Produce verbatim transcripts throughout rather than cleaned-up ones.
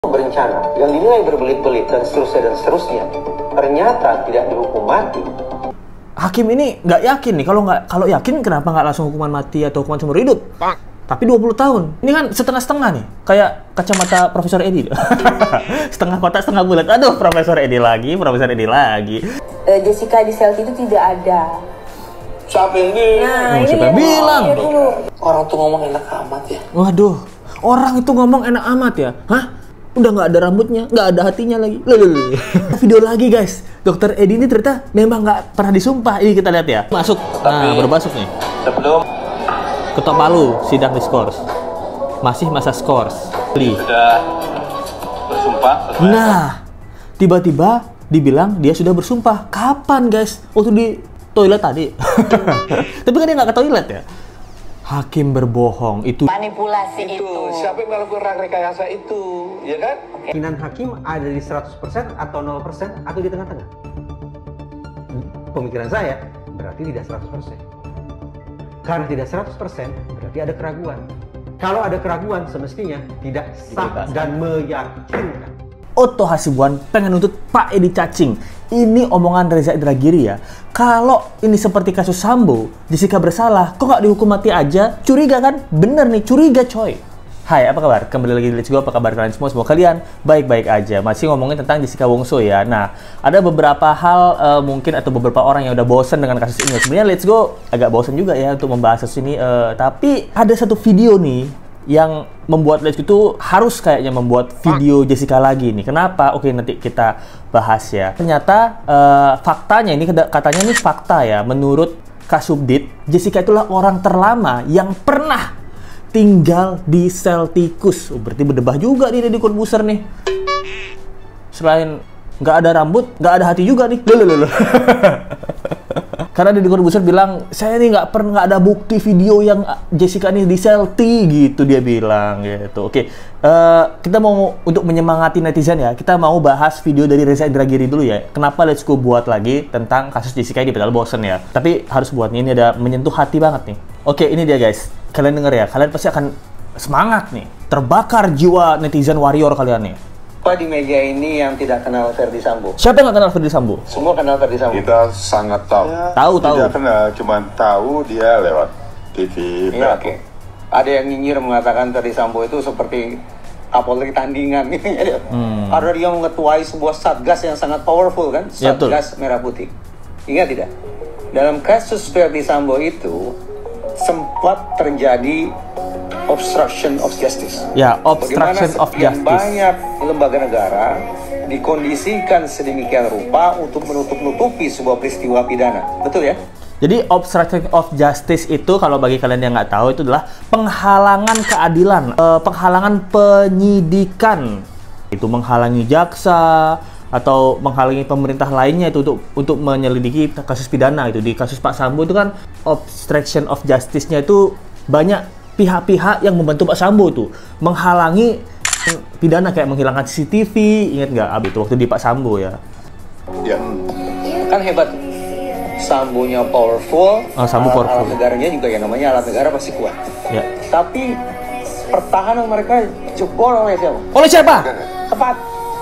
berencana yang dinilai berbelit-belit dan seterusnya dan seterusnya ternyata tidak dihukum mati. Hakim ini nggak yakin nih, kalau nggak kalau yakin kenapa nggak langsung hukuman mati atau hukuman seumur hidup? Tapi dua puluh tahun. Ini kan setengah-setengah nih, kayak kacamata Profesor Edi. Setengah kotak, setengah bulat. Aduh, Profesor Edi lagi, Profesor Edi lagi. Uh, Jessica di sel itu tidak ada. Siapa yang bilang? Nah, oh, ini siapa yang bilang? Orang tuh ngomong enak amat ya. Waduh, orang itu ngomong enak amat ya? Hah? Udah nggak ada rambutnya, nggak ada hatinya lagi. Lalu video lagi guys, Dokter Edi ini ternyata memang nggak pernah disumpah. Ini kita lihat ya. Masuk, nah baru masuk nih. Sebelum Ketok Palu, sidang diskors. Masih masa skors. Beli. sudah bersumpah. Nah, tiba-tiba dibilang dia sudah bersumpah. Kapan guys? Waktu di toilet tadi. Tapi kan dia nggak ke toilet ya. Hakim berbohong, itu Manipulasi itu. Siapa yang melakukan rekayasa itu, ya kan? Keyakinan hakim ada di seratus persen atau nol persen atau di tengah-tengah? Pemikiran saya berarti tidak seratus persen. Karena tidak seratus persen berarti ada keraguan. Kalau ada keraguan semestinya tidak sah dan meyakinkan. Otto Hasibuan pengen nuntut Pak Edi Cacing. Ini omongan Reza Indragiri ya. Kalau ini seperti kasus Sambo, Jessica bersalah, kok nggak dihukum mati aja? Curiga kan? Bener nih, curiga coy. Hai, apa kabar? Kembali lagi di Let's Go, apa kabar kalian semua? Semoga kalian baik-baik aja. Masih ngomongin tentang Jessica Wongso ya. Nah, ada beberapa hal uh, mungkin atau beberapa orang yang udah bosen dengan kasus ini. Sebenarnya Let's Go agak bosen juga ya untuk membahas kasus ini. Uh, tapi ada satu video nih yang membuat Let's Go itu harus kayaknya membuat video Jessica lagi nih. Kenapa? Oke, nanti kita bahas ya. Ternyata uh, faktanya ini katanya nih fakta ya. Menurut Kasubdit, Jessica itulah orang terlama yang pernah tinggal di sel tikus. Oh, berarti berdebah juga nih Deddy Corbuzier nih. Selain nggak ada rambut, nggak ada hati juga nih. Loh, loh, loh. Karena Deddy Corbuzier bilang, saya nih nggak pernah nggak ada bukti video yang Jessica nih di sel T gitu, dia bilang gitu. Oke, uh, kita mau untuk menyemangati netizen ya, kita mau bahas video dari Reza Indragiri dulu ya. Kenapa Let's Go buat lagi tentang kasus Jessica ini, padahal bosen ya. Tapi harus buat nih, ini ada menyentuh hati banget nih. Oke, ini dia guys. Kalian denger ya, kalian pasti akan semangat nih. Terbakar jiwa netizen warrior kalian nih. Apa di meja ini yang tidak kenal Ferdy Sambo? Siapa yang nggak kenal Ferdy Sambo? Semua kenal Ferdy Sambo. Kita sangat tahu. Ya, tahu, tahu. Tidak kenal, cuma tahu dia lewat T V. Iya, oke. Okay. Ada yang nyinyir mengatakan Ferdy Sambo itu seperti Kapolri tandingan. Hmm. Karena dia mengetuai sebuah satgas yang sangat powerful kan? Satgas ya, Merah Putih. Ingat tidak? Dalam kasus Ferdy Sambo itu sempat terjadi obstruction of justice. Ya, obstruction of justice. Banyak lembaga negara dikondisikan sedemikian rupa untuk menutup-nutupi sebuah peristiwa pidana. Betul ya? Jadi obstruction of justice itu kalau bagi kalian yang nggak tahu itu adalah penghalangan keadilan, eh, penghalangan penyidikan. Itu menghalangi jaksa atau menghalangi pemerintah lainnya itu untuk untuk menyelidiki kasus pidana itu. Di kasus Pak Sambo itu kan obstruction of justice-nya itu banyak pihak-pihak yang membantu Pak Sambo itu menghalangi pidana kayak menghilangkan C C T V. Ingat nggak Abi itu waktu di Pak Sambo ya? Ya. Kan hebat. Sambonya powerful. Oh, Sambo alat, powerful. Alat negaranya juga ya, namanya alat negara pasti kuat. Ya. Tapi pertahanan mereka jebol oleh siapa? Oleh siapa? Tepat.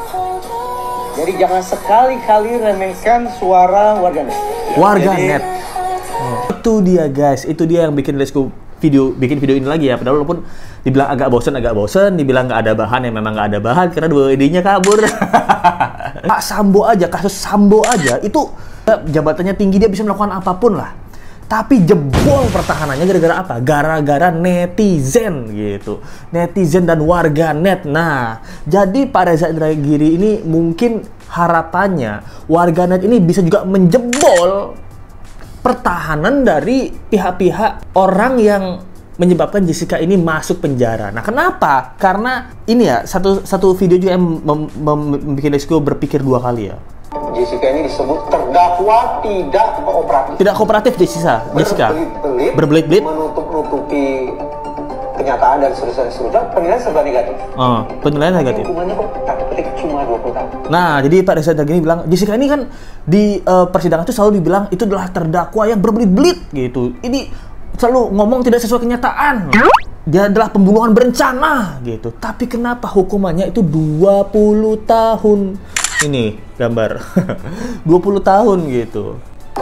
Jadi jangan sekali-kali remehkan suara warganet. Warganet. Oh. Itu dia guys, itu dia yang bikin Let's Go video bikin video ini lagi ya. Padahal walaupun dibilang agak bosen agak bosen, dibilang nggak ada bahan ya memang nggak ada bahan karena dua idenya kabur. Pak Sambo aja, kasus Sambo aja itu jabatannya tinggi, dia bisa melakukan apapun lah. Tapi jebol pertahanannya gara-gara apa? Gara-gara netizen gitu. Netizen dan warganet. Nah, jadi Pak Reza Indragiri ini mungkin harapannya warganet ini bisa juga menjebol pertahanan dari pihak-pihak orang yang menyebabkan Jessica ini masuk penjara. Nah, kenapa? Karena ini ya, satu satu video juga yang membuat Let's Go berpikir dua kali ya. Jessica ini disebut terdakwa tidak kooperatif. Tidak kooperatif Jessica. Jessica. Berbelit-belit. Berbelit-belit. Menutup-nutupi kenyataan dan seterusnya seterusnya. Penilaian serba negatif. Oh, penilaian negatif. Hukumannya kok tanda petik cuma dua puluh tahun. Nah, jadi Pak Reza Indragiri bilang, Jessica ini kan di uh, persidangan itu selalu dibilang itu adalah terdakwa yang berbelit-belit gitu. Ini selalu ngomong tidak sesuai kenyataan. dia adalah pembunuhan berencana gitu. Tapi kenapa hukumannya itu dua puluh tahun? Ini gambar. dua puluh tahun gitu.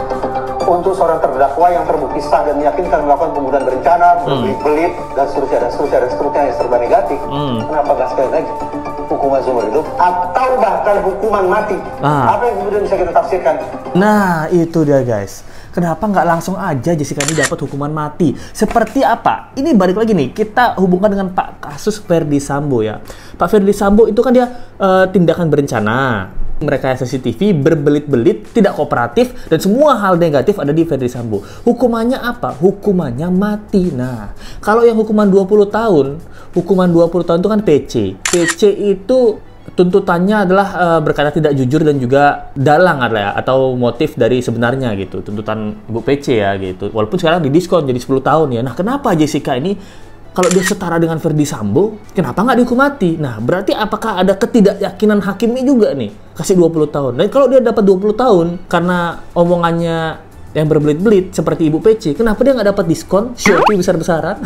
Untuk seorang terdakwa yang terbukti sah dan meyakinkan melakukan pembunuhan berencana, berbelit-belit, dan seterusnya, dan seterusnya, dan seterusnya yang serba negatif, hmm. kenapa nggak sekali lagi hukuman seumur hidup atau bahkan hukuman mati? Ah. Apa yang kemudian bisa kita tafsirkan? Nah, itu dia guys. Kenapa nggak langsung aja Jessica ini dapat hukuman mati? Seperti apa? Ini balik lagi nih, kita hubungkan dengan Pak kasus Ferdy Sambo ya. Pak Ferdy Sambo itu kan dia uh, tindakan berencana. Merekayasa C C T V, berbelit-belit, tidak kooperatif, dan semua hal negatif ada di Ferdy Sambo. Hukumannya apa? Hukumannya mati. Nah, kalau yang hukuman dua puluh tahun, hukuman dua puluh tahun itu kan P C. P C itu tuntutannya adalah uh, berkata tidak jujur dan juga dalang adalah ya, atau motif dari sebenarnya gitu. Tuntutan Ibu P C ya gitu. Walaupun sekarang didiskon jadi sepuluh tahun ya. Nah, kenapa Jessica ini kalau dia setara dengan Ferdy Sambo, kenapa nggak dihukum mati? Nah, berarti apakah ada ketidakyakinan hakim ini juga nih? Kasih dua puluh tahun. Dan kalau dia dapat dua puluh tahun, karena omongannya yang berbelit-belit seperti Ibu P C, kenapa dia nggak dapat diskon? Shopee besar-besaran?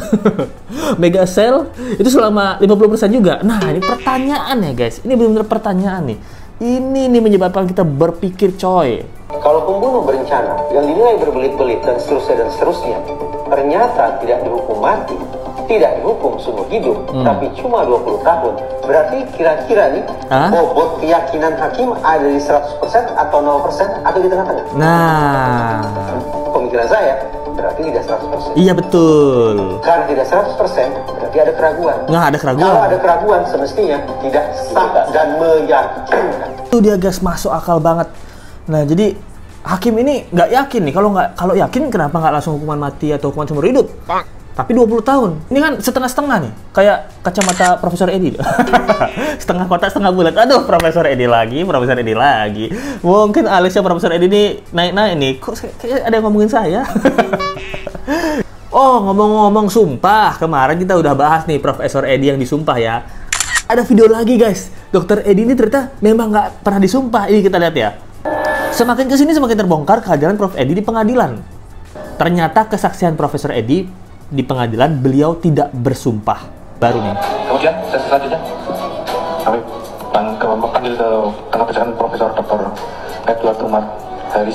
Mega Sale, itu selama lima puluh persen juga. Nah, ini pertanyaan ya guys. Ini benar-benar pertanyaan nih. Ini nih menyebabkan kita berpikir coy. Kalau pembunuh berencana yang dinilai berbelit-belit dan seterusnya dan seterusnya, ternyata tidak dihukum mati, tidak dihukum seumur hidup, hmm. tapi cuma dua puluh tahun. Berarti kira-kira nih, Hah? bobot keyakinan hakim ada di seratus persen atau nol persen atau di tengah-tengah? Nah, pemikiran saya berarti tidak seratus persen. Iya betul. Karena tidak seratus persen berarti ada keraguan. Nggak ada keraguan. Kalau ada keraguan semestinya tidak sah dan meyakinkan. Itu dia guys, masuk akal banget. Nah, jadi hakim ini nggak yakin nih. Kalau nggak kalau yakin kenapa nggak langsung hukuman mati atau hukuman seumur hidup? Tapi dua puluh tahun. Ini kan setengah-setengah nih. Kayak kacamata Profesor Edi. Setengah kotak, setengah bulat. Aduh, Profesor Edi lagi, Profesor Edi lagi. Mungkin alisnya Profesor Edi ini naik-naik nih. Kok kayak ada yang ngomongin saya? Oh, ngomong-ngomong sumpah. Kemarin kita udah bahas nih Profesor Edi yang disumpah ya. Ada video lagi guys. Dokter Edi ini ternyata memang nggak pernah disumpah. Ini kita lihat ya. Semakin kesini semakin terbongkar kehadiran Prof Edi di pengadilan. Ternyata kesaksian Profesor Edi di pengadilan beliau tidak bersumpah. Baru nih. Kemudian sesi selanjutnya kami memanggil ke tengah persidangan Profesor Doktor Edward Umar Haris.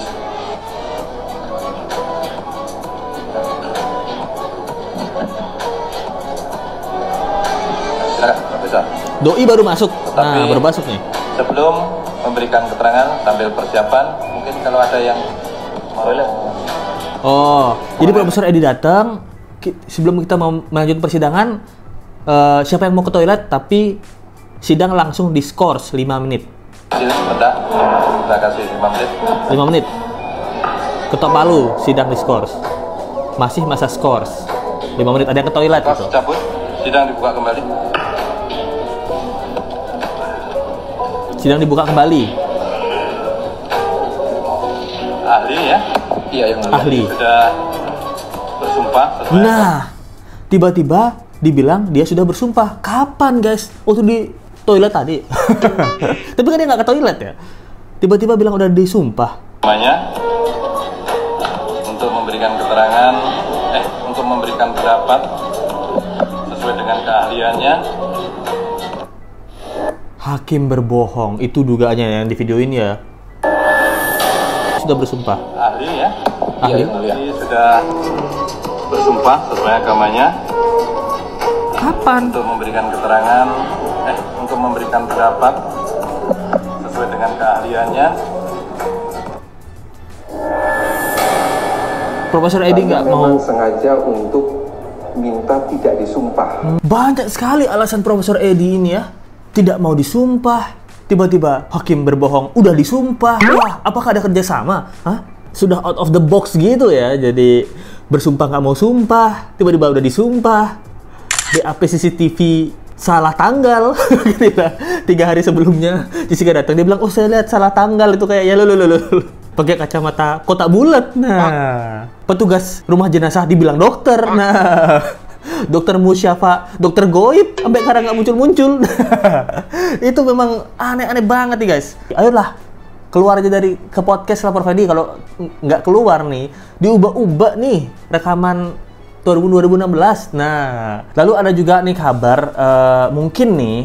Silakan Profesor. Doi baru masuk. Tetapi, nah, baru masuk nih. Sebelum memberikan keterangan sambil persiapan, mungkin kalau ada yang mau. Oh, jadi Profesor Edi datang. Sebelum kita mau melanjutkan persidangan, uh, siapa yang mau ke toilet, tapi sidang langsung diskors lima menit. Bentar, kita kasih lima menit. lima menit. Ketok palu, sidang diskors. Masih masa skors. lima menit, ada yang ke toilet Pas gitu. cabut, sidang dibuka kembali. Sidang dibuka kembali. Ahli ya? Iya, yang ahli. Sudah bersumpah. Nah, tiba-tiba dibilang dia sudah bersumpah. Kapan guys? Waktu di toilet tadi. Tapi kan dia nggak ke toilet ya. Tiba-tiba bilang udah disumpah. Namanya untuk memberikan keterangan, eh untuk memberikan pendapat sesuai dengan keahliannya. Hakim berbohong. Itu dugaannya yang di video ini ya. Sudah bersumpah. Ahli ya? Ahli. Ya, sudah bersumpah sesuai agamanya. Kapan? Untuk memberikan keterangan, eh untuk memberikan pendapat sesuai dengan keahliannya. Profesor Edi nggak mau sengaja untuk minta tidak disumpah. Banyak sekali alasan Profesor Edi ini ya. Tidak mau disumpah. Tiba-tiba hakim berbohong, udah disumpah. Wah, apakah ada kerjasama? Hah? Sudah out of the box gitu ya. Jadi bersumpah nggak mau sumpah, tiba-tiba udah disumpah. B A P C C T V salah tanggal. Tiga hari sebelumnya Jessica datang, dia bilang, oh saya lihat salah tanggal itu kayak ya lo lo lo. Pakai kacamata kotak bulat. Nah, petugas rumah jenazah dibilang dokter. Nah, dokter musyafa, dokter goib, sampai sekarang nggak muncul-muncul. Itu memang aneh-aneh banget nih guys. Ayolah, keluar aja dari ke podcast Lapor Fedi. Kalau nggak keluar nih, diubah-ubah nih rekaman tahun dua ribu enam belas. Nah, lalu ada juga nih kabar, uh, mungkin nih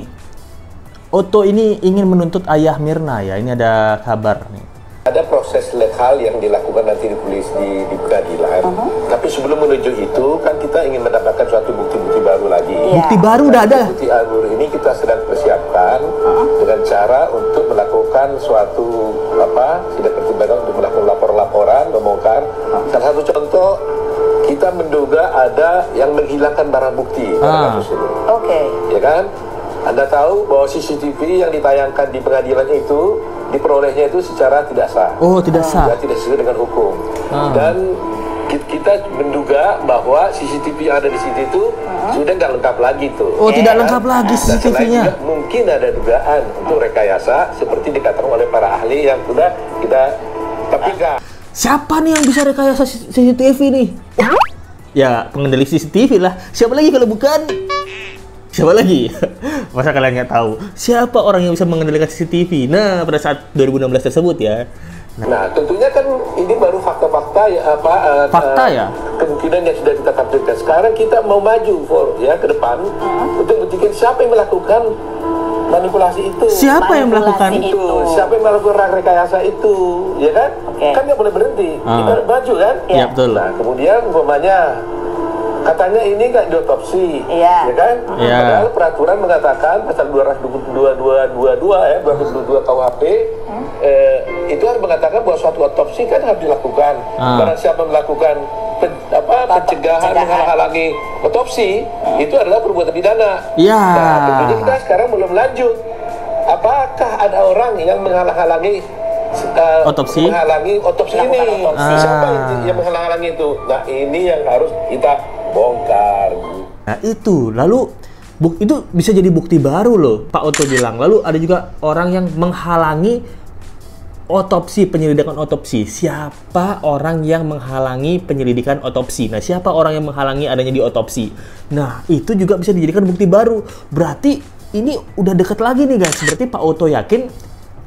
Otto ini ingin menuntut ayah Mirna ya. Ini ada kabar nih. Ada proses legal yang dilakukan nanti di polis di, di pengadilan. Uh-huh. Tapi sebelum menuju itu kan kita ingin mendapatkan suatu bukti-bukti baru lagi. Yeah. Bukti baru udah ada. Bukti baru ini kita sedang persiapkan uh-huh. dengan cara untuk melakukan suatu apa? Tidak pertimbangan untuk melakukan lapor-laporan, membongkar. Uh-huh. Salah satu contoh kita menduga ada yang menghilangkan barang bukti pada kasus ini. Oke. Okay. Ya kan? Anda tahu bahwa C C T V yang ditayangkan di pengadilan itu diperolehnya itu secara tidak sah. Oh, tidak sah. Ya, tidak sesuai dengan hukum. Hmm. Dan kita menduga bahwa C C T V yang ada di situ itu hmm. sudah nggak lengkap lagi tuh. Oh, ya, tidak lengkap lagi C C T V-nya. Mungkin ada dugaan untuk rekayasa seperti dikatakan oleh para ahli yang sudah kita tepikan. Siapa nih yang bisa rekayasa C C T V nih? Ya, pengendali C C T V lah. Siapa lagi kalau bukan? Siapa lagi? Masa kalian nggak tahu? Siapa orang yang bisa mengendalikan C C T V? Nah, pada saat dua ribu enam belas tersebut ya. Nah, nah tentunya kan ini baru fakta-fakta ya apa? Uh, fakta ya? Kemungkinan yang sudah kita tampilkan. Sekarang kita mau maju for ya ke depan uh-huh. untuk membuktikan siapa yang melakukan manipulasi itu. Siapa yang melakukan itu? itu? Siapa yang melakukan rekayasa itu? Ya kan? Okay. Kan nggak boleh berhenti. Uh. Kita maju kan? Iya ya, betul. Nah, kemudian umpamanya katanya ini nggak diotopsi, iya. ya kan? Iya. Padahal peraturan mengatakan pasal dua ratus dua puluh dua ya, dua ratus dua puluh dua K U H P hmm? eh, itu harus mengatakan bahwa suatu otopsi kan harus dilakukan. Hmm. Barang siapa melakukan pen, apa, pencegahan, menghalangi otopsi hmm. itu adalah perbuatan pidana. Iya. Nah, tentunya kita sekarang belum lanjut. Apakah ada orang yang menghalang-halangi Uh, otopsi menghalangi otopsi ini otopsi. Ah. Siapa yang menghalang-halangi itu? Nah ini yang harus kita bongkar. Nah itu lalu buk, itu bisa jadi bukti baru loh Pak Otto bilang. Lalu ada juga orang yang menghalangi otopsi, penyelidikan otopsi. Siapa orang yang menghalangi penyelidikan otopsi? Nah siapa orang yang menghalangi adanya di otopsi? Nah itu juga bisa dijadikan bukti baru. Berarti ini udah deket lagi nih guys. Berarti Pak Otto yakin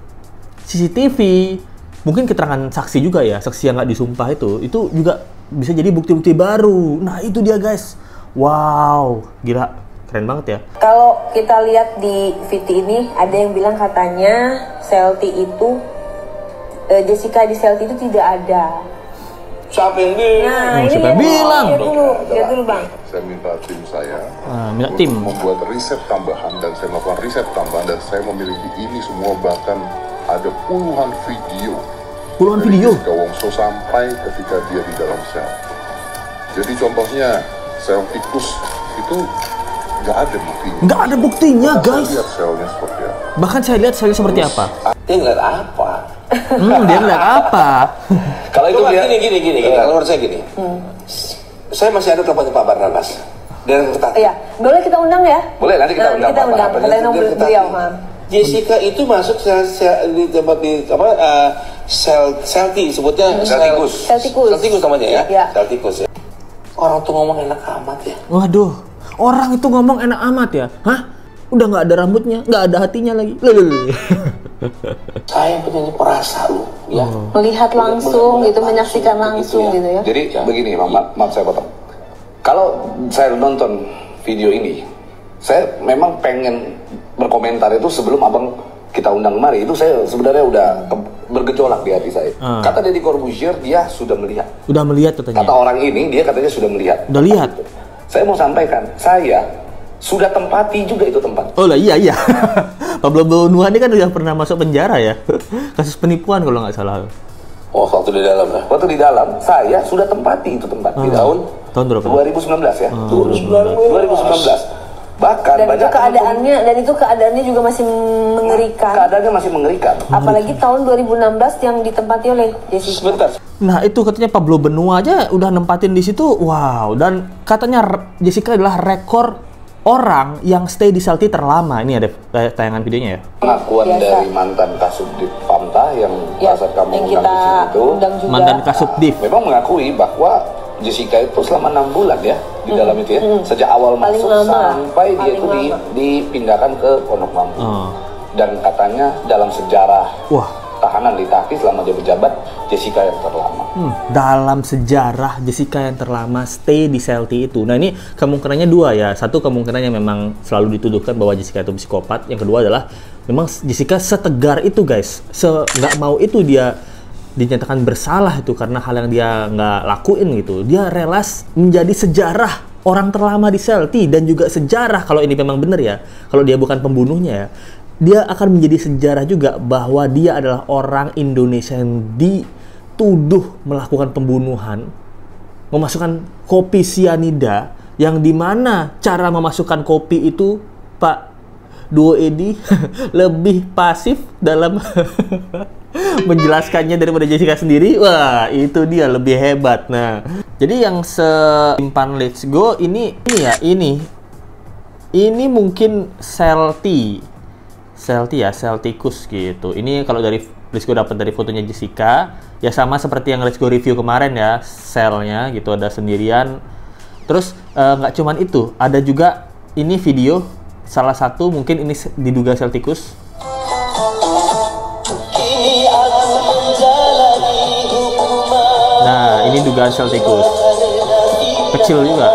C C T V, mungkin keterangan saksi juga ya, saksi yang nggak disumpah itu, itu juga bisa jadi bukti-bukti baru. Nah itu dia guys, wow, gila, keren banget ya. Kalau kita lihat di V T ini, ada yang bilang katanya Selti itu, uh, Jessica di Selti itu tidak ada. Siapa yang bilang? Nah, oh, siapa yang bilang? Lihat dulu, lihat dulu bang. Saya minta tim saya ah, minta tim membuat riset tambahan dan saya melakukan riset tambahan dan saya memiliki ini semua bahkan ada puluhan video. Puluhan video? Jessica Wongso sampai ketika dia di dalam sel. Jadi contohnya sel tikus itu nggak ada buktinya. Nggak ada buktinya Bahkan guys. Saya lihat selnya seperti apa. Bahkan saya lihat selnya seperti Terus, apa. Dia ngeliat apa? Hmm, dia ngeliat apa? Kalau itu dia gini gini gini. Kalau menurut saya gini. Hmm. Saya masih ada teleponnya Pak Barnabas. Dan iya, boleh kita undang ya? Boleh, nanti kita undang. Kita undang. Kita undang beliau. Jessica itu masuk sel, sel di tempat di apa uh, sel selti sebutnya hmm. sel tikus. Sel tikus. Sel tikus namanya ya. ya. Sel tikus ya. Orang tuh ngomong enak amat ya. Waduh, orang itu ngomong enak amat ya. Hah? Udah nggak ada rambutnya, nggak ada hatinya lagi. Lelele. Saya penyanyi perasa lu, ya. Melihat langsung gitu, menyaksikan langsung gitu ya. Jadi ya. Begini, Bang, maaf, maaf saya potong. Kalau saya nonton video ini, saya memang pengen berkomentar itu sebelum abang kita undang kemari. Itu saya sebenarnya udah bergejolak di hati saya. Hmm. Kata Deddy Corbuzier, dia sudah melihat. Udah melihat katanya. Kata orang ini, dia katanya sudah melihat. Udah lihat. Saya mau sampaikan, saya sudah tempati juga itu tempat. Oh lah iya iya. Pablo Bonua ini kan udah pernah masuk penjara ya. Kasus penipuan kalau nggak salah. Oh, waktu di dalam ya? Waktu di dalam, saya sudah tempati itu tempat. Hmm. Di tahun tahun berapa? dua ribu sembilan belas ya. Hmm. dua ribu sembilan belas. Bahkan dan banyak itu keadaannya dan itu keadaannya juga masih mengerikan. Keadaannya masih mengerikan. Apalagi tahun dua ribu enam belas yang ditempati oleh Jessica. Sebentar. Nah itu katanya Pablo Bonua aja udah nempatin di situ. Wow. Dan katanya Jessica adalah rekor orang yang stay di Selti terlama. Ini ada tayangan videonya ya. Pengakuan Biasa. dari mantan Kasubdit Pamta yang ya, saat kamu yang kita itu, mantan Kasubdit memang mengakui bahwa Jessica itu selama enam bulan ya di hmm. dalam itu ya, hmm. sejak awal Paling masuk lama. sampai Paling dia itu di, dipindahkan ke Pondok Mampu. Hmm. Dan katanya dalam sejarah Wah. tahanan di Taki selama dia berjabat Jessica yang terlama. Hmm, dalam sejarah Jessica yang terlama stay di Celty itu. Nah ini kemungkinannya dua ya. Satu kemungkinannya memang selalu dituduhkan bahwa Jessica itu psikopat. Yang kedua adalah memang Jessica setegar itu guys. Se nggak mau itu dia dinyatakan bersalah itu karena hal yang dia nggak lakuin gitu. Dia rela menjadi sejarah orang terlama di Celty dan juga sejarah kalau ini memang benar ya. Kalau dia bukan pembunuhnya ya. Dia akan menjadi sejarah juga bahwa dia adalah orang Indonesia yang dituduh melakukan pembunuhan, memasukkan kopi sianida, yang dimana cara memasukkan kopi itu Pak Duo Edi lebih pasif dalam menjelaskannya daripada Jessica sendiri. Wah, itu dia lebih hebat. Nah, jadi yang simpan Let's Go ini ini ya, ini ini mungkin Celty. Celty ya, Celticus gitu. Ini kalau dari Let's Go dapat dari fotonya Jessica, ya sama seperti yang Let's Go review kemarin ya, selnya gitu ada sendirian. Terus nggak uh, cuman itu, ada juga ini video salah satu mungkin ini diduga Celticus. Nah, ini dugaan Celticus. Kecil juga.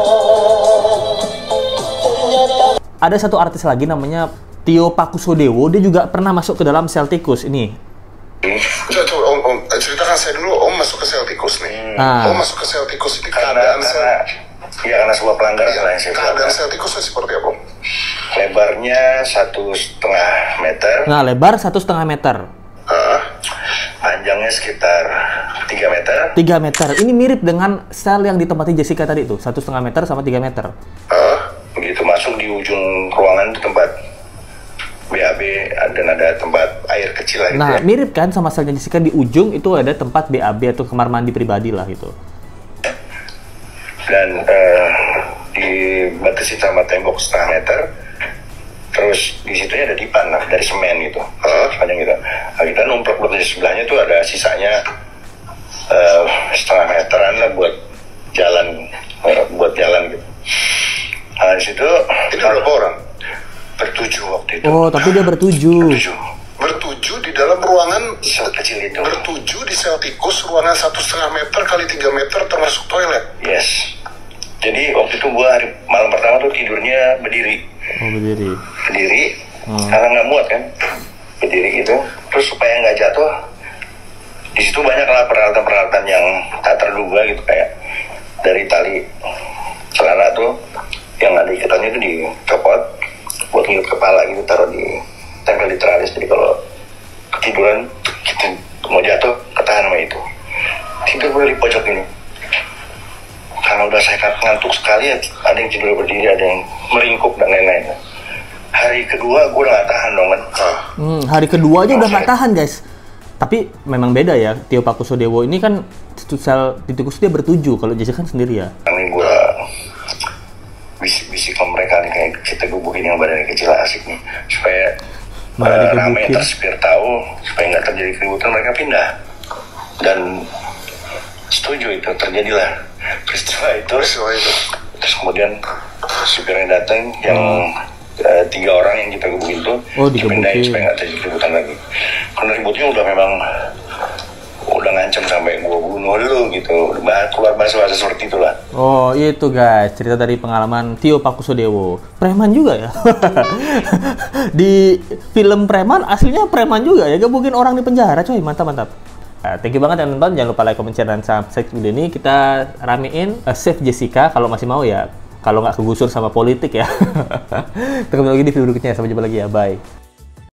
Ada satu artis lagi namanya Tio Pakusadewo, dia juga pernah masuk ke dalam Celticus ini. Coba, coba om, om, ceritakan saya dulu, om masuk ke Celticus nih. Ah. Om masuk ke Celticus ini Karena, keadaan karena, ya karena sebuah pelanggaran ya, lah yang saya keadaan Celticusnya seperti apa om? Lebarnya satu setengah meter. Nah, lebar satu setengah meter. Hah? Panjangnya sekitar tiga meter. tiga meter. Ini mirip dengan sel yang ditempati Jessica tadi tuh, satu setengah meter sama tiga meter. Hah? Begitu masuk di ujung ruangan itu tempat B A B dan ada tempat air kecil lah gitu. Nah, ya. mirip kan sama selnya Jessica, di ujung itu ada tempat B A B atau kamar mandi pribadi lah gitu. Dan uh, dibatasi sama tembok setengah meter. Terus di situnya ada dipan lah, dari semen gitu, uh, sepanjang gitu. Nah, kita numplok di sebelahnya tuh ada sisanya uh, setengah meteran lah buat jalan, uh, buat jalan gitu. Nah di situ Ini berapa orang? bertujuh waktu itu. Oh, tapi dia bertujuh. Bertujuh. Bertujuh di dalam ruangan Sekecil itu. bertujuh di Celticus, ruangan satu setengah meter kali tiga meter termasuk toilet. Yes. Jadi waktu itu gua hari malam pertama tuh tidurnya berdiri. Oh, berdiri. Berdiri, Hmm. karena nggak muat kan. Berdiri gitu. Terus supaya nggak jatuh, di situ banyak lah peralatan-peralatan yang tak terduga gitu, kayak dari tali celana tuh yang ada ikatannya itu dicopot buat ngiut kepala gitu, taruh di tempel di teralis. Jadi kalau ketiduran kita mau jatuh ketahan sama itu. Tidur boleh di pojok ini. Karena udah saya ngantuk sekali, ada yang tidur berdiri, ada yang meringkuk dan lain-lain. Hari kedua gue udah gak tahan dong kan. Hmm, hari kedua aja udah nggak tahan guys. Tapi memang beda ya, Tio Pakusadewo ini kan sel Celticus dia bertujuh, kalau Jessica kan sendiri ya. Ini gue bisik-bisik ke mereka nih, kayak kita gebukin yang badannya kecil asik nih, supaya uh, ramai terspir tahu, supaya nggak terjadi keributan, mereka pindah. Dan setuju itu, terjadilah peristiwa itu. Peristiwa itu. Terus kemudian supirnya datang yang hmm. uh, tiga orang yang kita gebukin itu, oh, dipindahin supaya nggak terjadi keributan lagi. Karena ributnya udah memang udah ngancam sampai gua bunuh dulu gitu, udah keluar bahasa-bahasa seperti itulah. Oh itu guys, cerita dari pengalaman Tio Pakusadewo. Preman juga ya. Di film Preman aslinya preman juga ya, gebukin orang di penjara coy, mantap-mantap. Nah, thank you banget teman-teman, jangan lupa like, comment, share, dan subscribe video ini. Kita ramein uh, save Jessica kalau masih mau ya, kalau nggak kegusur sama politik ya. Ketemu lagi di video berikutnya, sampai jumpa lagi ya, bye.